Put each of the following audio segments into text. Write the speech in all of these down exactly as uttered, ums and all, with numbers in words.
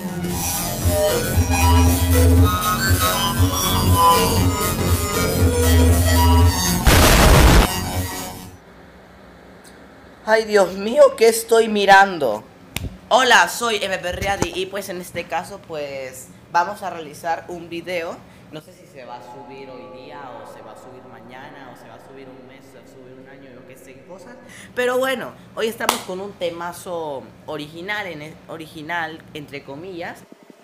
Ay, Dios mío, ¿qué estoy mirando? Hola, soy M P Ready y pues en este caso pues vamos a realizar un video. No sé si se va a subir hoy día o se va a subir mañana o se va a subir un mes, se va a subir un año, yo qué sé qué cosas. Pero bueno, hoy estamos con un temazo original, en el, original entre comillas.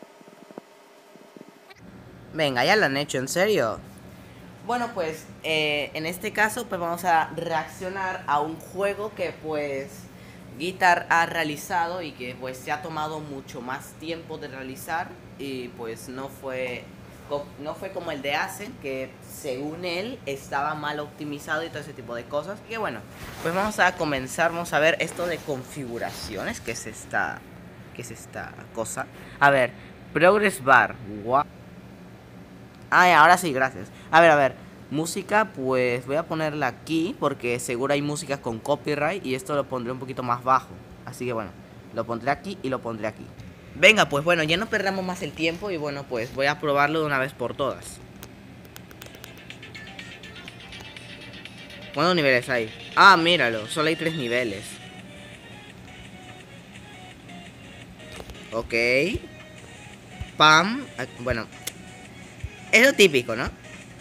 Venga, ya lo han hecho, ¿en serio? Bueno, pues eh, en este caso pues vamos a reaccionar a un juego que pues Guitar ha realizado y que pues se ha tomado mucho más tiempo de realizar y pues no fue no fue como el de Ascent, que según él estaba mal optimizado y todo ese tipo de cosas. Y que bueno, pues vamos a comenzar, vamos a ver esto de configuraciones, que es esta, que es esta cosa. A ver, Progress Bar, wow. Ah, ahora sí, gracias. A ver, a ver, música, pues voy a ponerla aquí porque seguro hay música con copyright y esto lo pondré un poquito más bajo. Así que bueno, lo pondré aquí y lo pondré aquí. Venga, pues bueno, ya no perdamos más el tiempo y bueno, pues voy a probarlo de una vez por todas. ¿Cuántos niveles hay? Ah, míralo, solo hay tres niveles. Ok. Pam. Bueno, es lo típico, ¿no?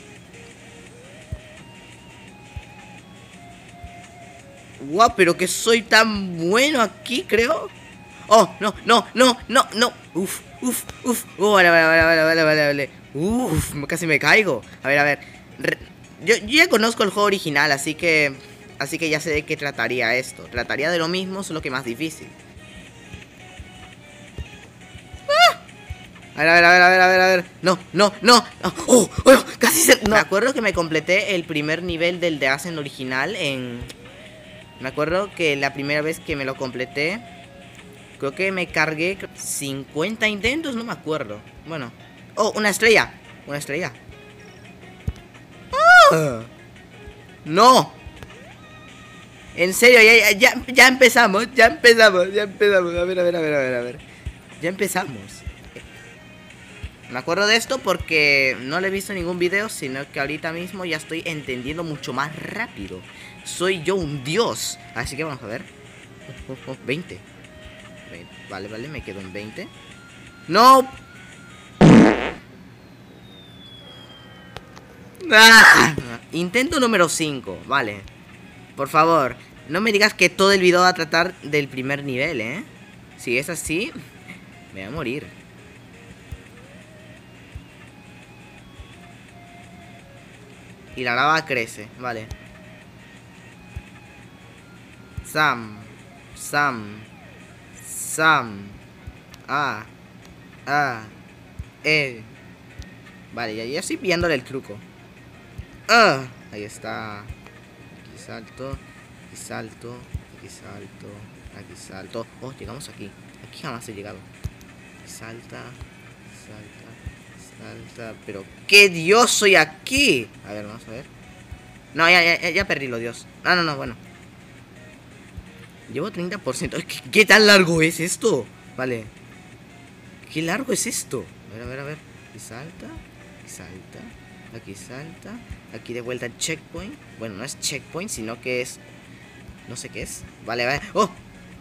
Guau, pero que soy tan bueno aquí, creo. Oh, no, no, no, no, no. Uf, uf, uf. Oh, vale, vale, vale, vale, vale, vale, vale. Uf, casi me caigo. A ver, a ver. Re yo, yo ya conozco el juego original, así que... Así que ya sé de qué trataría esto. Trataría de lo mismo, solo que más difícil. ¡Ah! A ver, a ver, a ver, a ver, a ver, a ver. No, no, no. Oh, oh, casi se... No. Me acuerdo que me completé el primer nivel del de Ascent original en... Me acuerdo que la primera vez que me lo completé, creo que me cargué cincuenta intentos, no me acuerdo. Bueno. Oh, una estrella. Una estrella. ¡Ah! No. En serio, ya, ya, ya empezamos. Ya empezamos, ya empezamos. A ver, a ver, a ver, a ver, a ver. Ya empezamos. Me acuerdo de esto porque no le he visto ningún video, sino que ahorita mismo ya estoy entendiendo mucho más rápido. Soy yo un dios. Así que vamos a ver. Oh, oh, oh, veinte. Vale, vale, me quedo en veinte. ¡No! ¡Ah! Intento número cinco, vale. Por favor, no me digas que todo el video va a tratar del primer nivel, ¿eh? Si es así, me voy a morir. Y la lava crece, vale. Sam, Sam, Sam, ah, ah, eh. Vale, ya, ya estoy pillándole el truco. Ah, ahí está. Aquí salto, aquí salto, aquí salto, aquí salto. Oh, llegamos aquí. Aquí jamás he llegado. Salta, salta, salta. Pero qué dios soy aquí. A ver, vamos a ver. No, ya, ya, ya perdí lo dios. No, no, no, bueno. Llevo treinta por ciento. ¿Qué, ¿Qué tan largo es esto? Vale. ¿Qué largo es esto? A ver, a ver, a ver. Aquí salta. Aquí salta. Aquí salta. Aquí de vuelta el checkpoint. Bueno, no es checkpoint, sino que es... No sé qué es. Vale, vale. ¡Oh!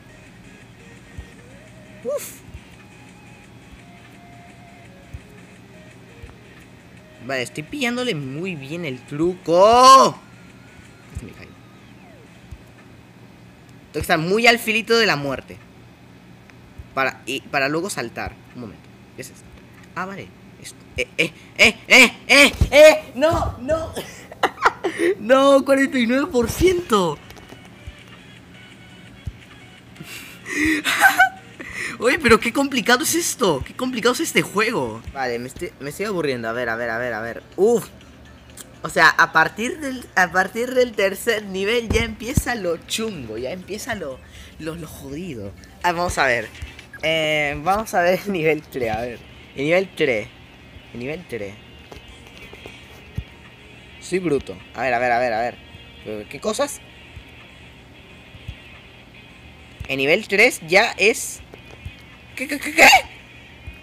¡Uf! Vale, estoy pillándole muy bien el truco. Me caí. Tengo que estar muy al filito de la muerte. Para, y, para luego saltar. Un momento. ¿Qué es esto? Ah, vale. Esto. Eh, eh, eh, eh, eh, eh. No, no. No, cuarenta y nueve por ciento. Oye, pero qué complicado es esto. Qué complicado es este juego. Vale, me estoy, me estoy aburriendo. A ver, a ver, a ver, a ver. Uf. O sea, a partir del a partir del tercer nivel ya empieza lo chungo, ya empieza lo, lo, lo jodido. Ah, vamos a ver. Eh, vamos a ver el nivel tres, a ver. El nivel tres. El nivel tres. Soy bruto. A ver, a ver, a ver, a ver. ¿Qué cosas? El nivel tres ya es... ¿Qué, qué, qué, qué?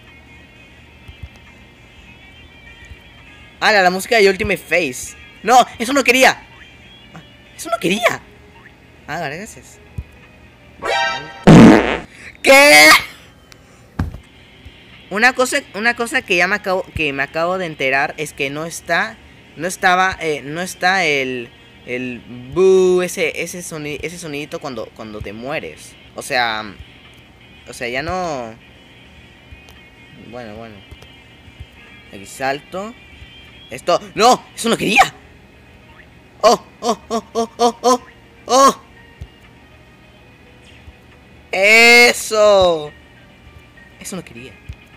Ah, la, la música de Ultimate Face. No, eso no quería. Eso no quería. Ah, gracias. ¿Qué? Una cosa, una cosa que ya me acabo, que me acabo de enterar es que no está, no estaba, eh, no está el, el boo, ese, ese sonido, ese sonidito cuando, cuando te mueres. O sea, o sea, ya no. Bueno, bueno. Aquí salto. Esto, no, eso no quería. Oh, oh, oh, oh, oh, oh, oh. Eso. Eso no quería.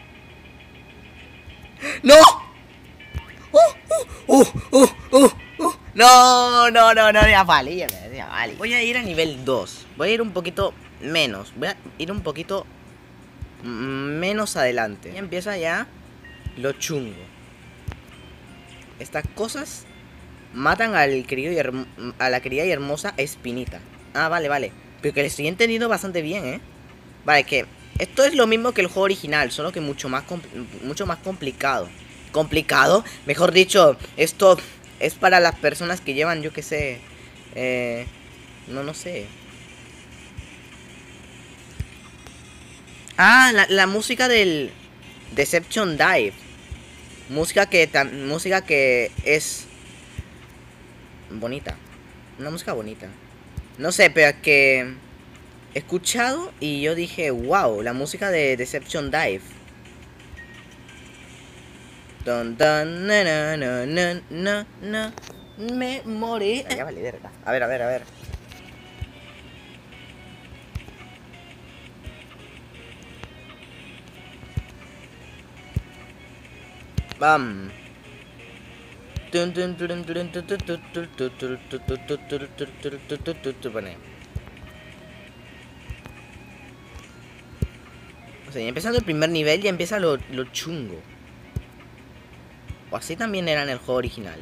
¡No! ¡Uh! ¡Uh! ¡Uh! ¡Uh! ¡Uh! No, no, no, no, ya vale, ya vale, ya vale. Voy a ir a nivel dos. Voy a ir un poquito menos. Voy a ir un poquito menos adelante. Y empieza ya lo chungo. Estas cosas matan al querido y a la querida y hermosa Espinita. Ah, vale, vale. Pero que le estoy entendiendo bastante bien, ¿eh? Vale, que esto es lo mismo que el juego original, solo que mucho más, mucho más complicado. ¿Complicado? Mejor dicho, esto es para las personas que llevan, yo qué sé... Eh, no, no sé. Ah, la, la música del Deception Dive. Música que, tan, música que es bonita. Una música bonita. No sé, pero que... he escuchado y yo dije, wow, la música de Deception Dive. Don, don, na, na, na, na, na, na, me morí. Ya vale, verga. A ver, a ver, a ver. Bam. O sea, ya empezando el primer nivel ya empieza lo, lo chungo. O así también era en el juego original.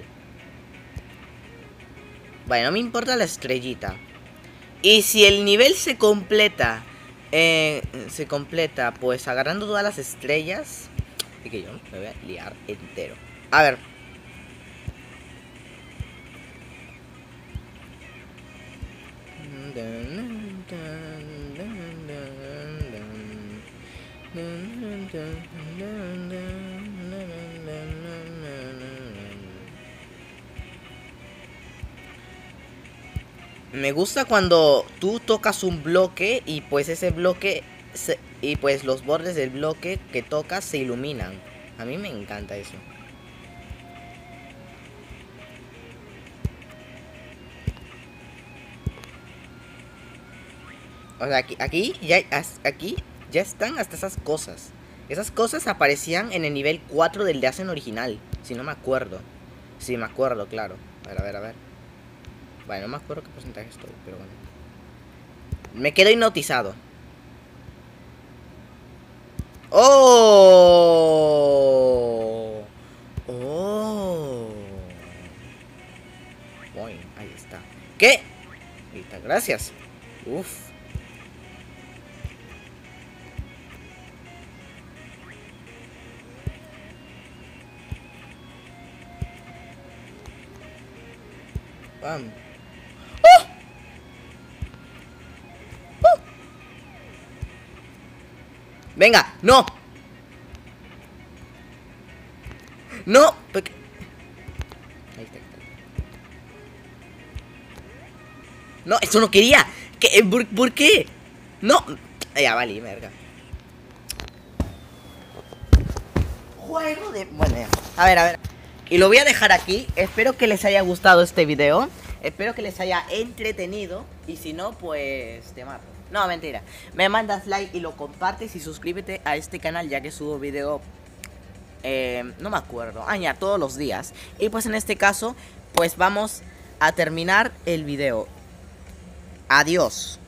Vale, no me importa la estrellita. Y si el nivel se completa, eh, se completa pues agarrando todas las estrellas, y que yo me voy a liar entero. A ver. Me gusta cuando tú tocas un bloque y pues ese bloque se, y pues los bordes del bloque que tocas se iluminan. A mí me encanta eso. O sea, aquí, aquí ya aquí ya están hasta esas cosas. Esas cosas aparecían en el nivel cuatro del de Ascen original, si no me acuerdo. Si me acuerdo, claro. A ver, a ver, a ver. Bueno, no me acuerdo qué porcentaje estoy, pero bueno. Me quedo hipnotizado. ¡Oh! ¡Oh! Boing, ahí está. ¿Qué? Ahí está, gracias. Uf. Bam. ¡Oh! ¡Oh! Venga, no. No. Ahí está, ahí está. No, eso no quería. ¿Qué? ¿Por, por qué? No. Ya, vale, verga. Juego de... Bueno, ya. A ver, a ver. Y lo voy a dejar aquí. Espero que les haya gustado este video. Espero que les haya entretenido. Y si no, pues te mato. No, mentira. Me mandas like y lo compartes y suscríbete a este canal, ya que subo video... Eh, no me acuerdo. Ah, ya, todos los días. Y pues en este caso, pues vamos a terminar el video. Adiós.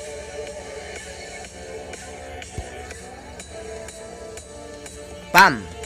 ¡Pam!